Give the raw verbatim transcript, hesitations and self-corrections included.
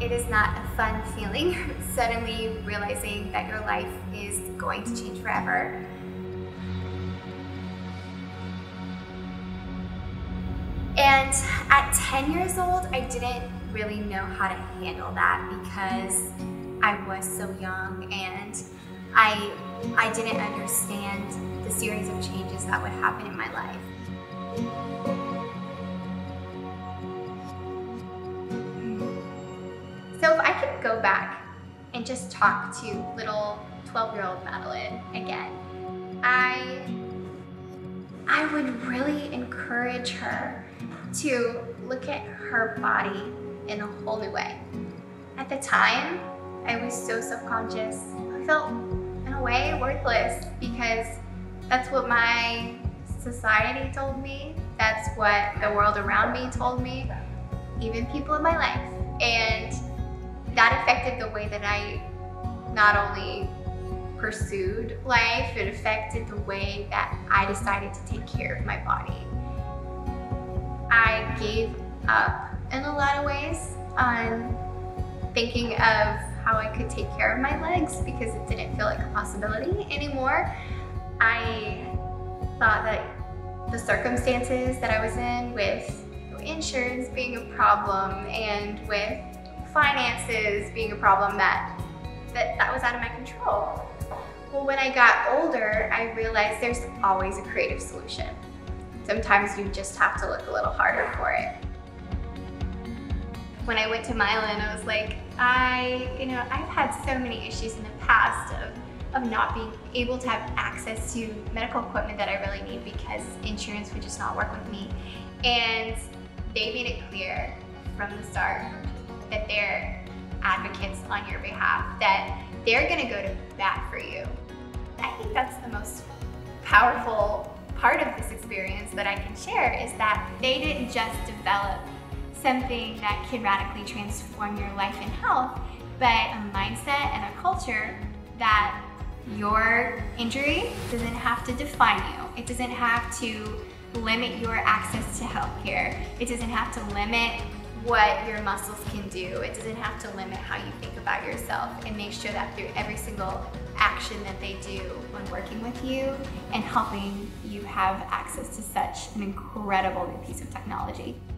it is not a fun feeling, suddenly realizing that your life is going to change forever. And at ten years old, I didn't really know how to handle that because I was so young and I, I didn't understand the series of changes that would happen in my life. So if I could go back and just talk to little twelve-year-old Madeline again, I, I would really encourage her to look at her body in a whole new way. At the time, I was so self-conscious. I felt, in a way, worthless because that's what my society told me. That's what the world around me told me, even people in my life. And that affected the way that I not only pursued life, it affected the way that I decided to take care of my body. I gave up in a lot of ways on thinking of how I could take care of my legs because it didn't feel like a possibility anymore. I thought that the circumstances that I was in, with insurance being a problem and with finances being a problem, that, that that was out of my control. Well, when I got older, I realized there's always a creative solution. Sometimes you just have to look a little harder for it. When I went to MYOLYN, I was like, I, you know, I've had so many issues in the past of, of not being able to have access to medical equipment that I really need because insurance would just not work with me. And they made it clear from the start that they're advocates on your behalf, that they're gonna go to bat for you. I think that's the most powerful part of this experience that I can share, is that they didn't just develop something that can radically transform your life and health, but a mindset and a culture that your injury doesn't have to define you. It doesn't have to limit your access to healthcare. It doesn't have to limit what your muscles can do. It doesn't have to limit how you think about yourself. And they show that through every single action that they do when working with you and helping you have access to such an incredible new piece of technology.